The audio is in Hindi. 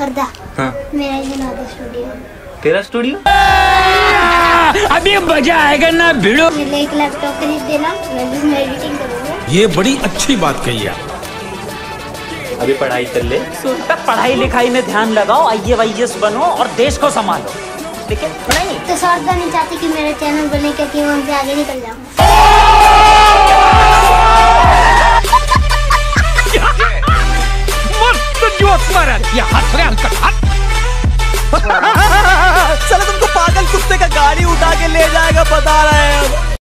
पर्दा। हाँ। मेरा ही बना दो स्टूडियो। तेरा स्टूडियो? अभी मजा आएगा ना भिड़ो। मेरे लिए एक लैपटॉप खरीद देना, मैं जिसमें एडिटिंग करूँगा। ये बड़ी अच्छी बात कही आप। अभी पढ़ाई कर ले। पढ़ाई लिखाई में ध्यान लगाओ, IAS बनो और देश को संभालो, ठीक है? नहीं तो स्वार्थता नहीं चाहती कि मेरा चैनल बने, क्योंकि मैं उनसे आगे निकल जाऊँ। मस्त जोक मारा ये हंस रहे अंकल। चलो तुमको पागल कुत्ते का गाड़ी उठा के ले जाएगा, बता रहे हैं।